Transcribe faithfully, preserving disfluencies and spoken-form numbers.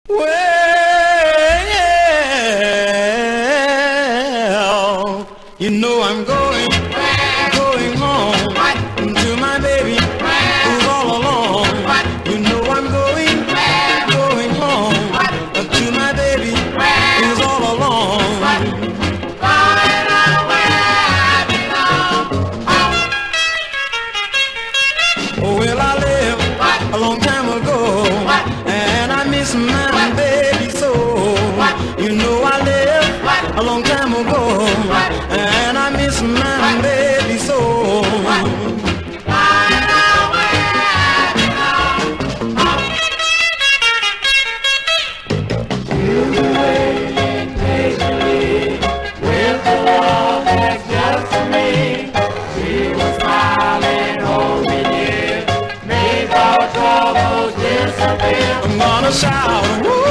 Well, you know I'm going, going home to my baby who's all alone. You know I'm going, going home to my baby who's all alone. Oh, well, I lived a long time ago, and I miss my baby so. You know I lived a long time ago, and I miss my baby so. You waiting patiently with the love that's just for me. She was smiling, holding you, made our troubles disappear. I'm gonna shout.